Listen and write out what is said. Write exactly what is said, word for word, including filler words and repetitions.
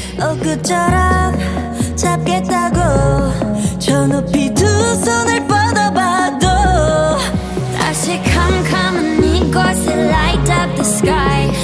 어 그처럼 잡겠다고 저 높이 두 손을 뻗어봐도 다시 캄캄한 이곳에 light up the sky